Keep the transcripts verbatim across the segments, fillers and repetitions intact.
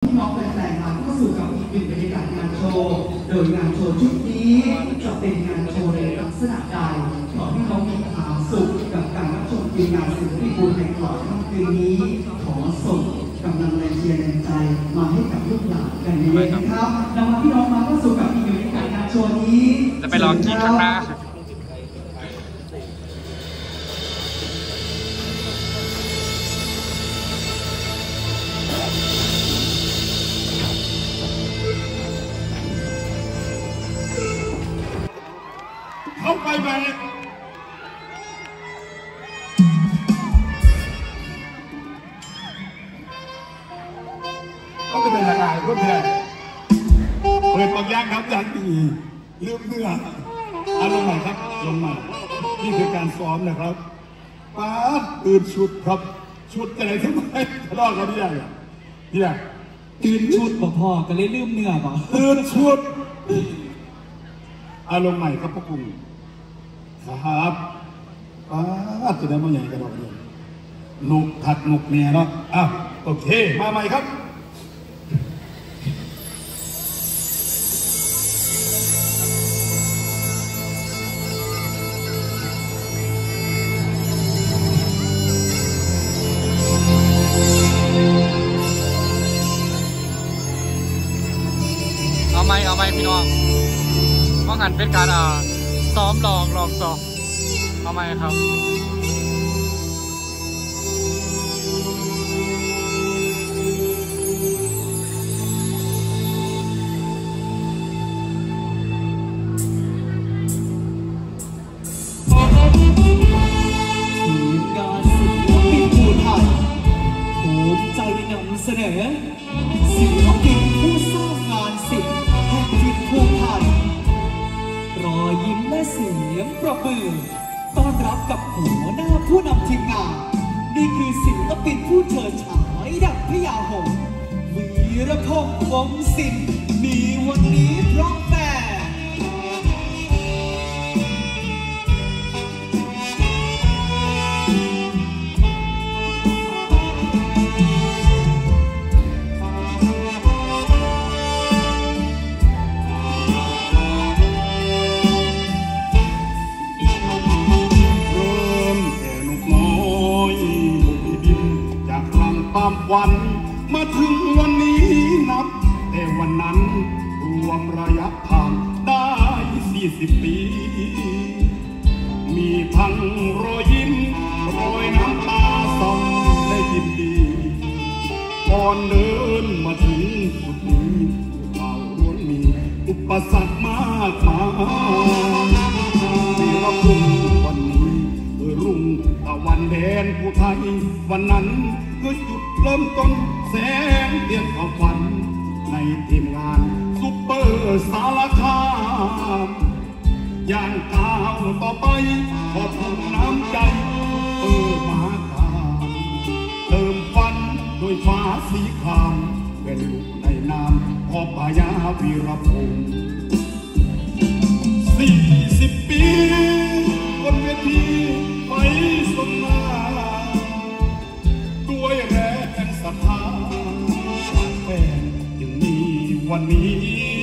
พี่น้องแฟนๆมาเข้าสู่กับอีกหนึ่งบรรยากาศงานโชว์โดยงานโชว์ชุดนี้จะเป็นงานโชว์ในลักษณะใดขอให้น้องมีความสุขกับการรับชมทีมงานศิลปินบุญแห่งตลอดทั้งคืนนี้ขอส่งกำลังแรงเชียร์แรงใจมาให้กับลูกหลานกันเลยนะครับนำมาพี่น้องมาเข้าสู่กับอีกหนึ่งบรรยากาศงานโชว์นี้จะไปลองกินข้างหน้าเข้าไปไปก็เป็นอะไรก็เป็นเปิดปากย่างครับอย่างดีลืมเนื้ออารมณ์ใหม่ครับลงมานี่คือการซ้อมนะครับป้าตื่นชุดครับชุดอะไรทำไมทะเลาะกันเนี่ยเนี่ยตื่นชุดบ่พอก็เลยลืมเนื้อบ่ตื่นชุดอารมณ์ใหม่ครับพวกคุณครับป้าจะได้มาใหญ่กันหรอกเนี่ยหนุกถักหนุกเนี่ยเนาะอ้าวโอเคมาใหม่ครับเอาไหมเอาไหมพี่น้องว่างันเป็นการอ่าซ้อมลองลองซ้อมเอาไหมครับทีมงานศิลปินภูไทยภูมิใจนำเสนอศิลปินผู้สร้างงานศิลป์แห่งดินภูไทยรอยยิ้มและเสียงประมือต้อนรับกับหัวหน้าผู้นำทีมงานนี่คือศิลปินผู้เฉิดฉายดังพญาหงส์วีรพงษ์วงศ์ศิลป์มีวันนี้เพราะแม่ความฝันมาถึงวันนี้นับแต่วันนั้นรวมระยะทางได้สี่สิบปีมีทั้งรอยยิ้มรอยน้ำตาส่องและยินดีก่อนเดินมาถึงจุดนี้เราล้วนมีอุปสรรคมากมายที่เราพุ่งวันนี้เออรุ่งตะวันแดนผู้ไทยวันนั้นคือจุดเริ่มต้นแสงเทียนความฝันในทีมงานซุปเปอร์สารคามอย่างก้าวต่อไปขอบคุณน้ำใจเปิดมาคามเติมฝันโดยฟ้าสีครามเป็นลูกในนามพ่อปายาวีรพงศ์สี่สิบปีบนเวทีไปสมนาด้วยแรงศรัทธาจากแฟนจึงมีวันนี้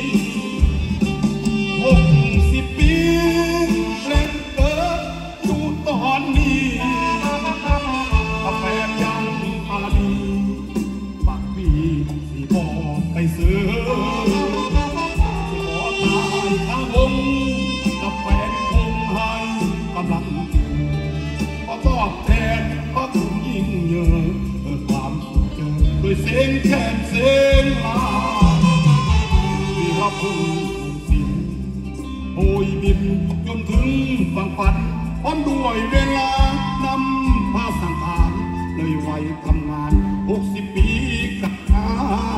หกสิบปีแรงเกิดอยู่ตอนนี้แฟนยังปาดีบักปีที่บอกไปซื้อขอตายทั้งวงกับแฟนคงให้กำลังขอตอบแทนก็ถึงยิ่งเยอะความสุขเจอโดยเสียงแคนเสียงลาที่รับผู้ศิลป์โอยบินจนถึงฝั่งฝันพร้อมด้วยเวลานำพาสังขารเลยวัยทำงานหกสิบปีกับอา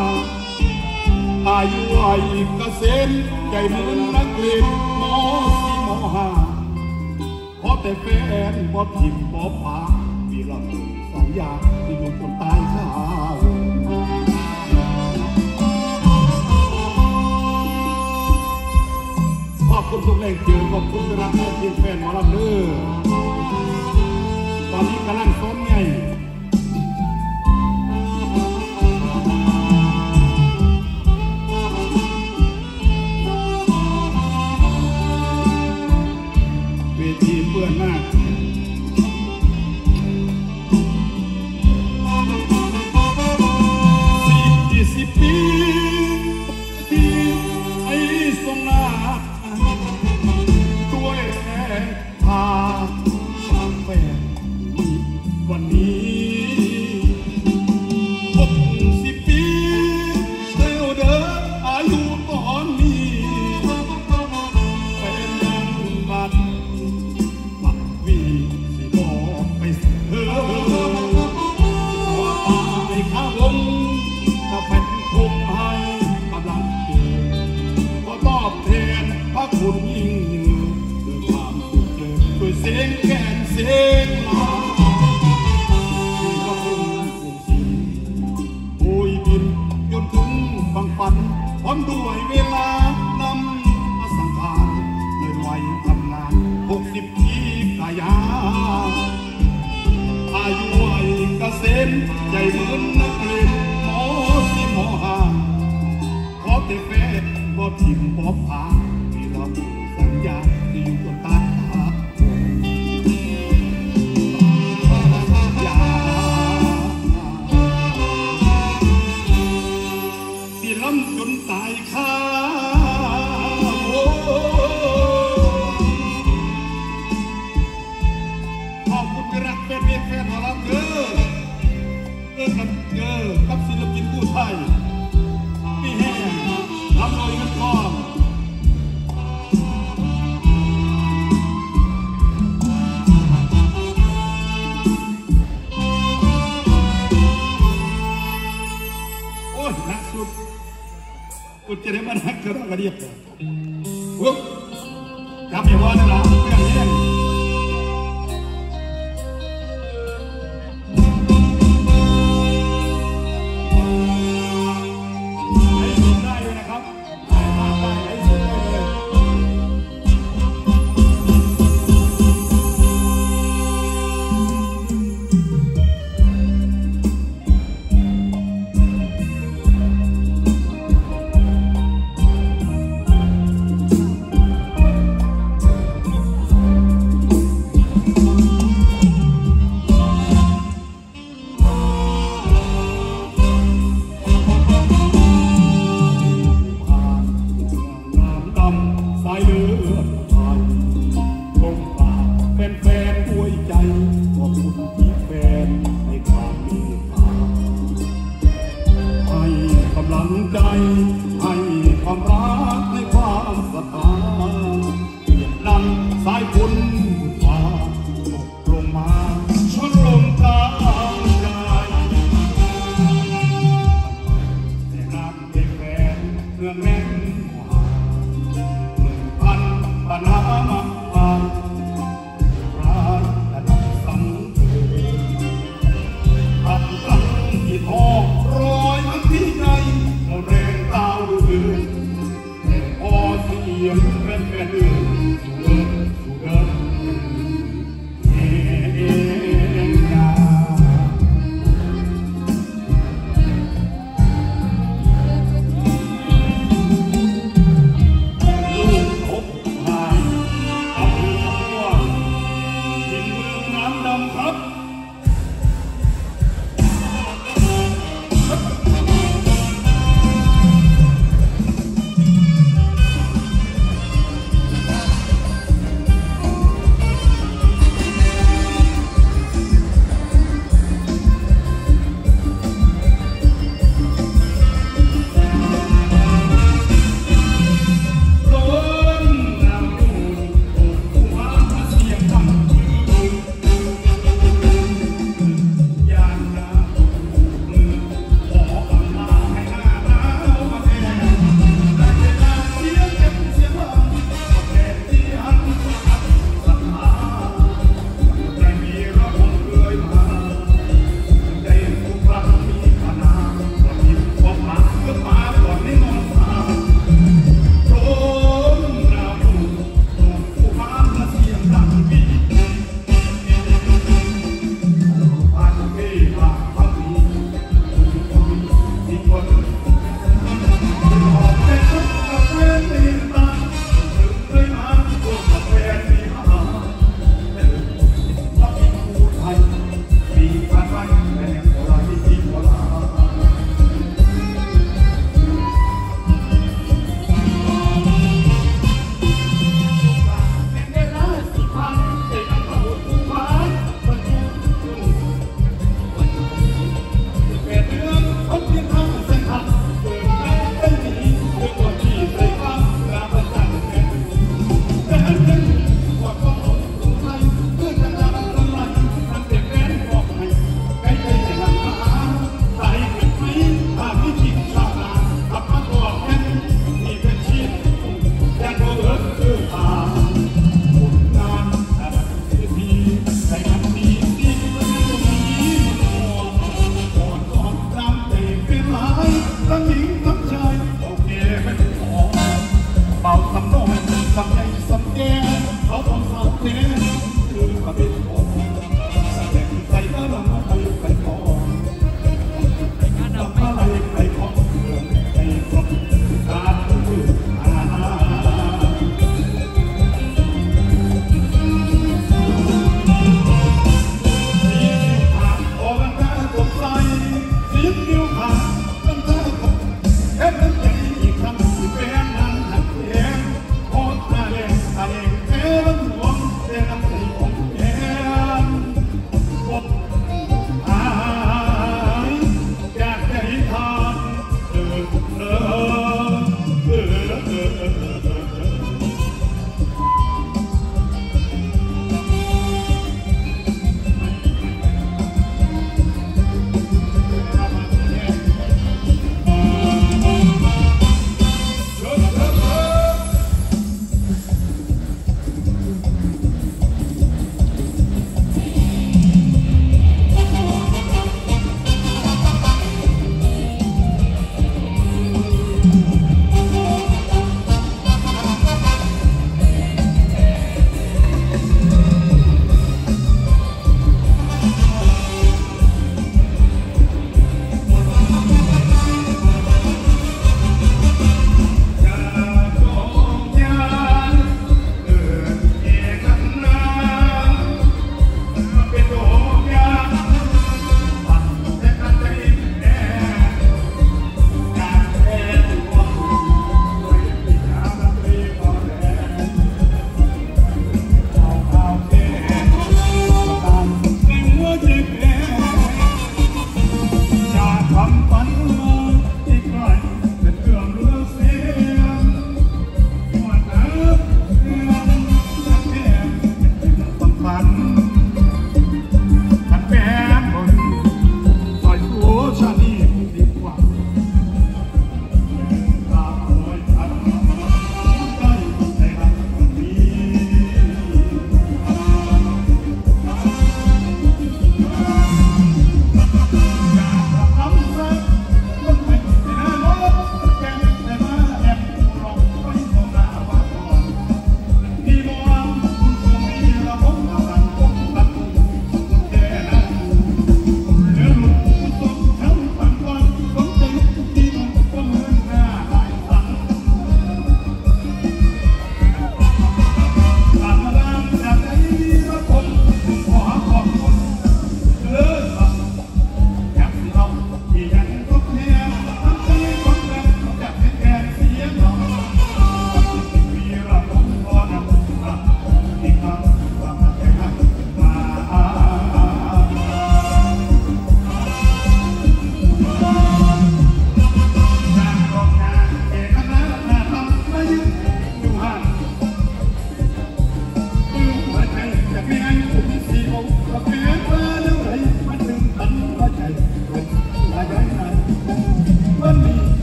อายุวัยเกษตรใจเหมือนนักเรียนมอสี่มอห้าเพราะแต่แฟนบ่ทิมบ่ปาวีรพงศ์สัญญาที่อยู่จนตายข้าวขอบคุณทุกแรงเชียร์ขอบคุณรักและทีมแฟนหมอลำเด้อตอนนี้กำลังซ้อมใหญ่บุญยิ่งเยือเกิดความสุขเจอด้วยเสียงแก่นเสียงลาที่กระพุ่งคงสิโอยบินจนถึงบังฝันพร้อมด้วยเวลานำอสังขารเลยวัยทำงานหกสิบปีกายาอายุวัยเกษมใจเหมือนนักเรียนหมอสิหมอหาขอแต่แฟนบ่ทิมบ่พาที่เราสัญญาที่อยู่กับตาที่ล้ำจนตายคาโอ้ขอบคุณที่รักแฟนแฟนของเราเด้อเด้อกับเด้อกับศิลปินผู้ไทยพี่แห้งทำโดยเงินทองโอ้ยนักสุดกูจะได้มานักกระดกกระเดียบเลยปุ๊บจับอย่าว่านะล่ะเพื่อนแห้ง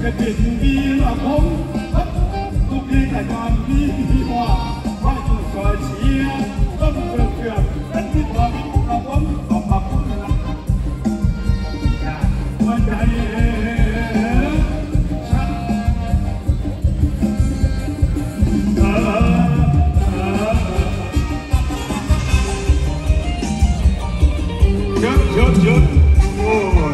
จะติดดีละผมทุกทีแต่ก่อนนี้ที่ว่าว่าช่วยคอยเชียร์ต้นเกือบเกือบเป็นที่ความเป็นของผมขอบคุณนะหัวใจฉันเออเออเยอะเยอะเยอะโอ้ย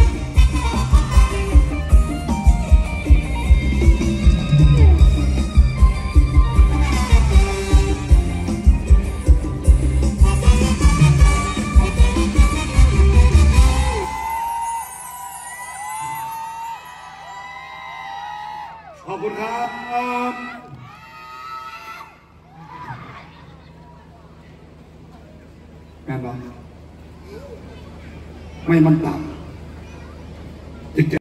ขอบคุณครับแม่บอกไม่มันตับ